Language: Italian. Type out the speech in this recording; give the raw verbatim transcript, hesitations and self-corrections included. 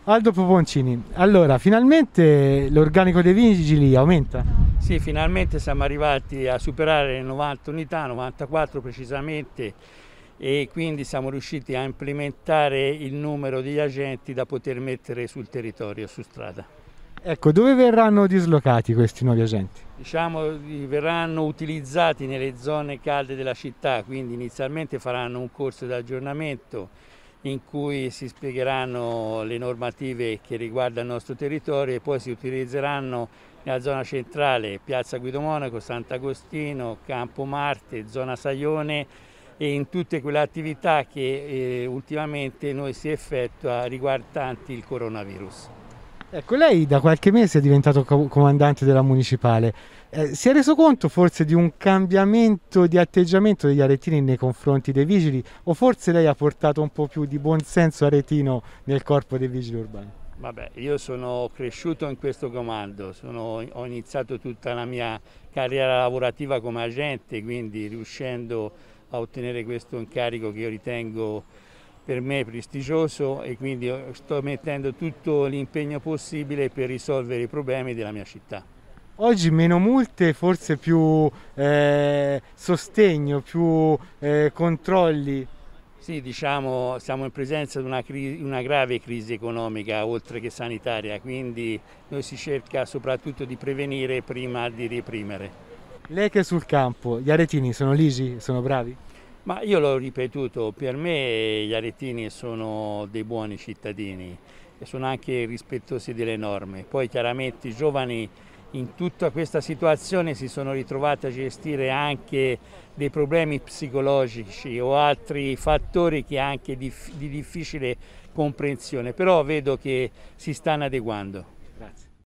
Aldo Poponcini, allora finalmente l'organico dei vigili aumenta? Sì, finalmente siamo arrivati a superare le novanta unità, novantaquattro precisamente, e quindi siamo riusciti a implementare il numero di agenti da poter mettere sul territorio, su strada. Ecco, dove verranno dislocati questi nuovi agenti? Diciamo, verranno utilizzati nelle zone calde della città, quindi inizialmente faranno un corso di aggiornamento in cui si spiegheranno le normative che riguardano il nostro territorio e poi si utilizzeranno nella zona centrale, Piazza Guido Monaco, Sant'Agostino, Campo Marte, zona Saione e in tutte quelle attività che eh, ultimamente noi si effettua riguardanti il coronavirus. Ecco, lei da qualche mese è diventato co- comandante della municipale. Eh, si è reso conto forse di un cambiamento di atteggiamento degli aretini nei confronti dei vigili o forse lei ha portato un po' più di buonsenso aretino nel corpo dei vigili urbani? Vabbè, io sono cresciuto in questo comando, sono, ho iniziato tutta la mia carriera lavorativa come agente, quindi riuscendo a ottenere questo incarico che io ritengo per me prestigioso e quindi sto mettendo tutto l'impegno possibile per risolvere i problemi della mia città. Oggi meno multe, forse più eh, sostegno, più eh, controlli. Sì, diciamo, siamo in presenza di una, crisi, una grave crisi economica oltre che sanitaria, quindi noi si cerca soprattutto di prevenire prima di reprimere. Lei che è sul campo, gli aretini sono ligi, sono bravi? Ma io l'ho ripetuto, per me gli aretini sono dei buoni cittadini e sono anche rispettosi delle norme. Poi chiaramente i giovani in tutta questa situazione si sono ritrovati a gestire anche dei problemi psicologici o altri fattori che anche di, di difficile comprensione, però vedo che si stanno adeguando. Grazie.